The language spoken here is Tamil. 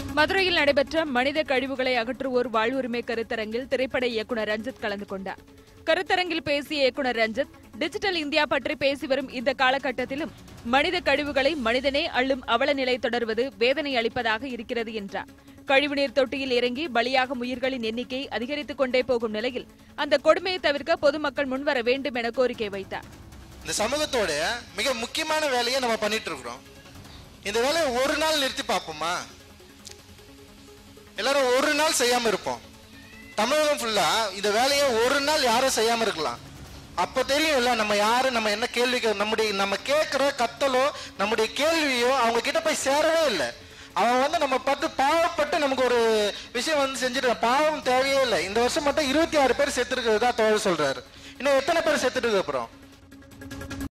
மதுரையில் நடைபெற்ற மனித கழிவுகளை அகற்றுவோர் வாழ்வுரிமை கருத்தரங்கில் திரைப்பட இயக்குநர் ரஞ்சித் கலந்து கொண்டார். கருத்தரங்கில் பேசிய இயக்குநர் ரஞ்சித், டிஜிட்டல் இந்தியா பற்றி பேசி வரும் இந்த காலகட்டத்திலும் மனித கழிவுகளை மனிதனே அள்ளும் அவல நிலை தொடர்வது வேதனை அளிப்பதாக இருக்கிறது என்றார். கழிவுநீர் தொட்டியில் இறங்கி பலியாகும் உயிர்களின் எண்ணிக்கை அதிகரித்துக் கொண்டே போகும் நிலையில் அந்த கொடுமையை தவிர்க்க பொதுமக்கள் முன்வர வேண்டும் என கோரிக்கை வைத்தார். இந்த சமூகத்தோட மிக முக்கியமான வேலையை நம்ம பண்ணிட்டு இருக்கிறோம். இந்த வேலையை ஒரு நாள் நிறுத்தி பார்ப்போமா? எல்லாரும் ஒரு நாள் செய்யாம இருப்போம். தமிழகம் ஃபுல்லா இந்த வேலையை ஒரு நாள் யாரும் செய்யாம இருக்கலாம். அப்ப தெரியும்ல நம்ம யாரு, நம்ம என்ன கேள்வி, நம்ம கேட்கிற கத்தலோ நம்முடைய கேள்வியோ அவங்க கிட்ட போய் சேரவே இல்லை. அவன் நம்ம பார்த்து பாவப்பட்டு நமக்கு ஒரு விஷயம் செஞ்சுட்டு பாவம் தேவையே இல்லை. இந்த வருஷம் மட்டும் 26 பேர் செத்துருக்கிறது தான் தோழர் சொல்றாரு. இன்னும் எத்தனை பேர் செத்துட்டு அப்புறம்